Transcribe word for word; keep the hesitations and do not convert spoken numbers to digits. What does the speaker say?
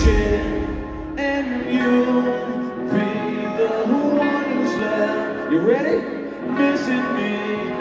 share, and you'll be the one who's left. You ready? Missing me.